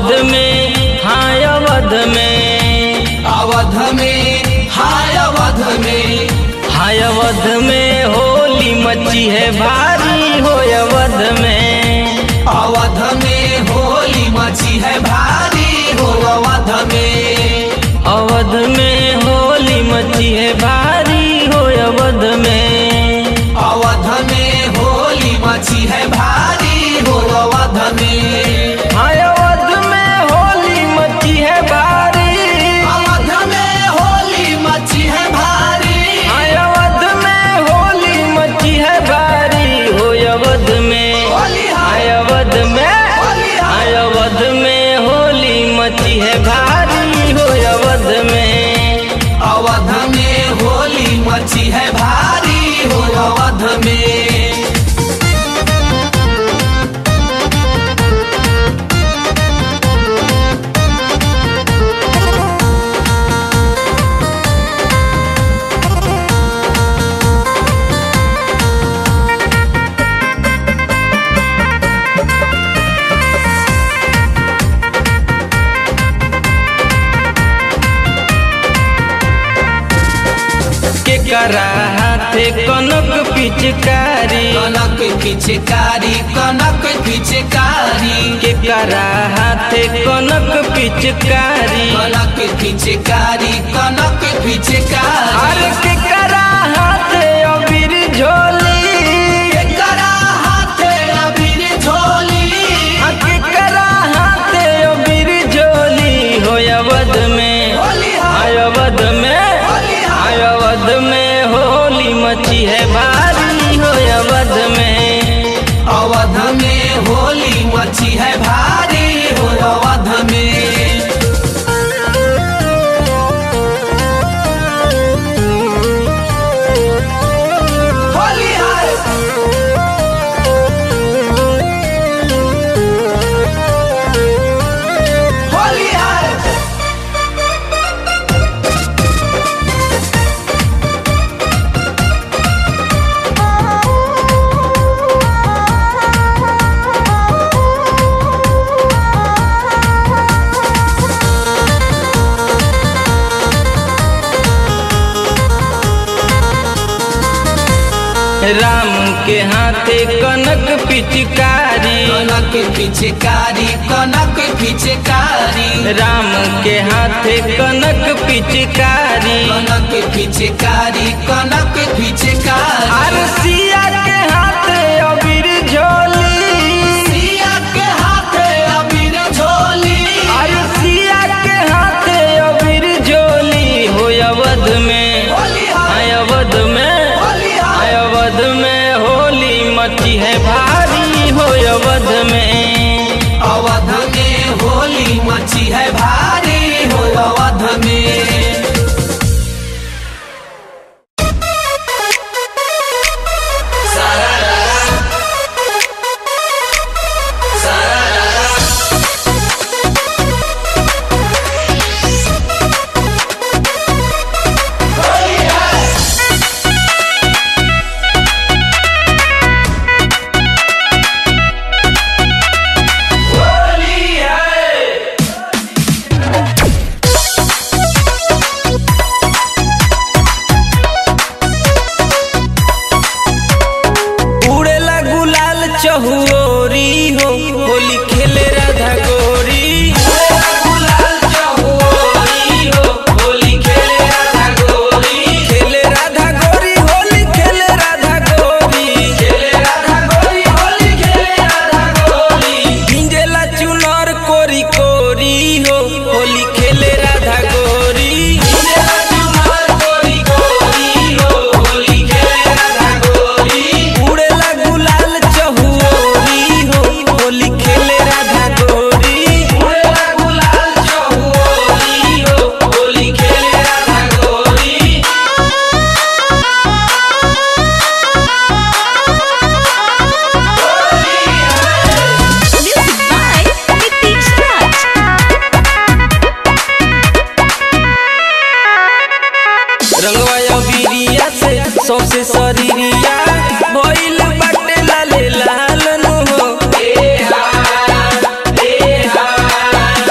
अवध में हाय अवध में, अवध में हाय अवध में, हाय अवध में होली मची है भारी हो अवध में, अवध में होली मची है भारी हो अवध में, अवध में होली मची है भारी हो अवध में, अवध में होली मची है भारी हो अवध में, हाय अवध में होली मची है भारी, अवध में होली मची है भारी, हाय अवध में होली मची है भारी हो अवध में, हाय अवध में, हाय अवध में होली मची है भारी हो अवध में, अवध में होली मची है भारी हो अवध में। केकरा हाथे कनक पिचकारी, कनक पिचकारी, कनक पिचकारी, केकरा हाथे कनक पिचकारी, कनक पिचकारी, कनक पिचकारी, अरे केकरा हाथे अबीर झोली, केकरा हाथे अबीर झोली, केकरा हाथे अबीर झोली हो अवध में, हाय अवध में, हाय अवध में होली मची है भारी हो अवध में, अवध में होली मची है भारी हो अवध में। होली है होली है राम के हाथे कनक पिचकारी, कनक पिचकारी, कनक पिचकारी, राम के हाथे कनक पिचकारी, कनक पिचकारी, कनक पिचकारी, अरे सिया के हाथे अबीर झोली, सिया के हाथे अबीर झोली, अरे सिया के हाथे अबीर झोली हो अवध में, हाय अवध में, हाय अवध में होली मची है भारी हो अवध में, अवध में होली मची है भारी हो अवध में। उड़ेला गुलाल चहुओरी हो होली खेले राधा गोरी, उड़ेला गुलाल चहुओरी हो होली खेले राधा गोरी, खेले राधा गोरी होली खेले राधा गोरी, खेले राधा गोरी होली खेले राधा गोरी, भिंजेला चुनर कोरी कोरी हो होली खेले राधा गोरी, भिंजेला चुनर कोरी कोरी हो होली खेले राधा गोरी, उड़ेला गुलाल चहुओरी हो होली खेले राधा गोरी, उड़ेला गुलाल चहुओरी हो होली खेले राधा गोरी। Music by Nitish Raj. रंगवाया बीरिया से सबसे शरीरिया भइल बाटे लाले लाल नु हो,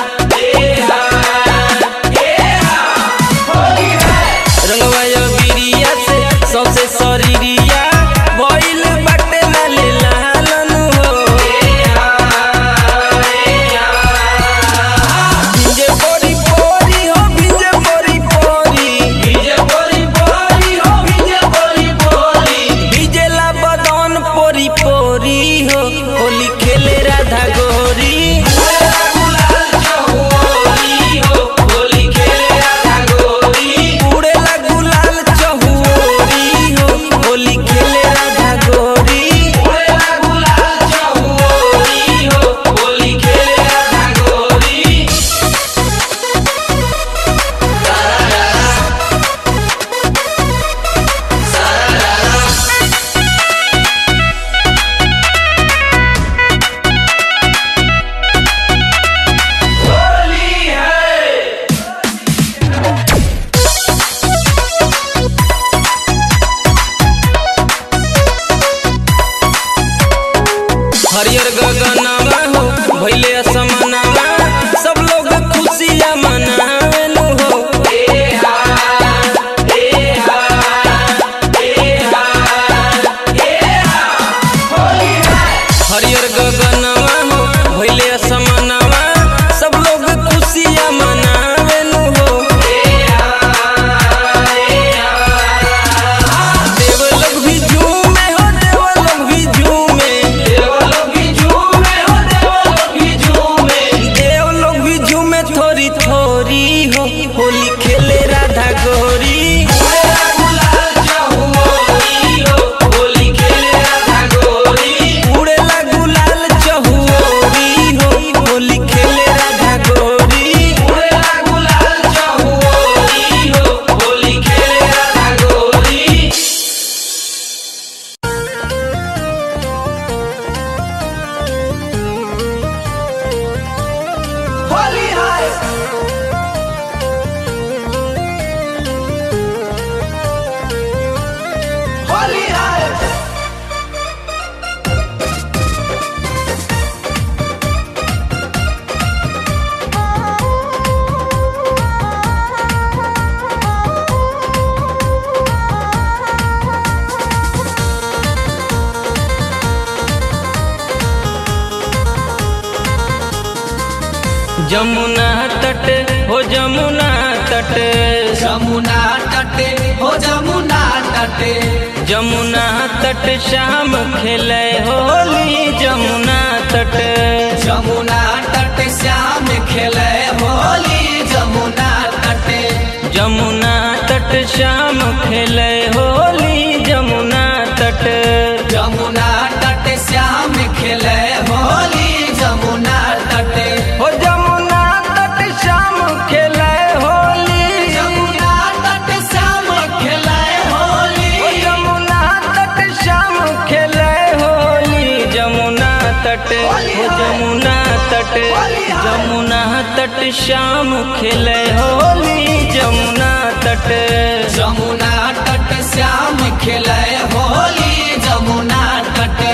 जमुना तट हो जमुना तट, जमुना तटे हो जमुना तटे, जमुना तट शाम खेले होली जमुना तट, जमुना तट श्याम खेले होली जमुना तटे, जमुना तट शाम खेले होली जमुना तट, जमुना तट श्याम खेले होली जमुना तटे, हो जमुना तट शाम खेले होली, जमुना तट श्याम खेले होली, हो जमुना तट शाम खेले होली जमुना तट, हो जमुना तट, जमुना तट शाम खेले होली जमुना तट, जमुना तट श्याम खेले होली जमुना तटे।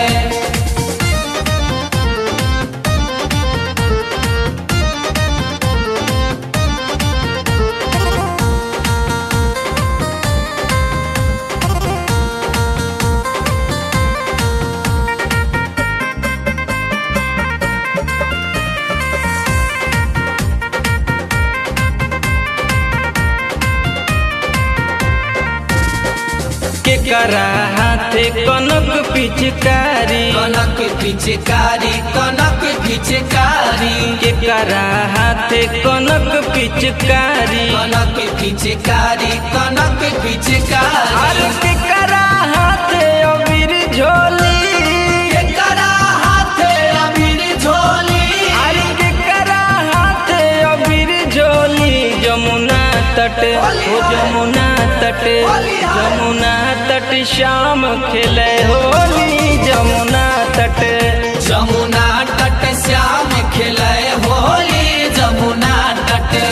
केकरा हाथे कनक पिचकारी, कनक पिचकारी, कनक पिचकारी, केकरा हाथे कनक पिचकारी, कनक पिचकारी, कनक पिचकारी, अरे केकरा हाथे अबीर झोली, केकरा हाथे अबीर झोली, अरे केकरा हाथे अबीर झोली जमुना तट, हो जमुना तट, जमुना तट शाम खेले होली जमुना तट, जमुना तट श्याम खेले होली जमुना तटे।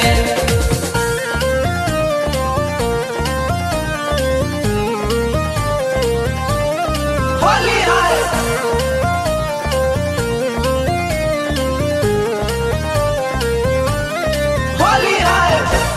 होली है होली है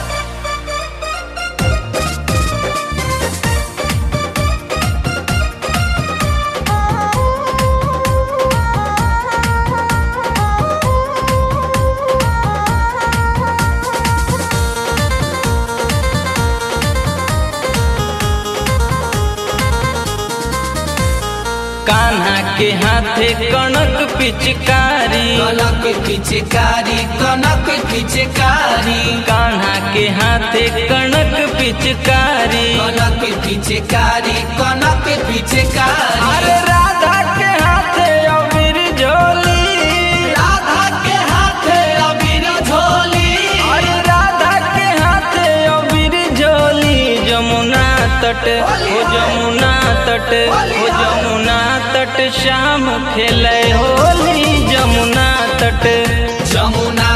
कान्हा के हाथे कनक पिचकारी, कनक पिचकारी, कनक पिचकारी, कान्हा के हाथे कनक पिचकारी, कनक पिचकारी, कनक पिचकारी, अरे राधा के हाथे अबीर झोली, राधा के हाथे अबीर झोली, अरे राधा के हाथे अबीर झोली जमुना तट, हो जमुना तट, हो जमुना तट शाम खेले होली जमुना तट, जमुना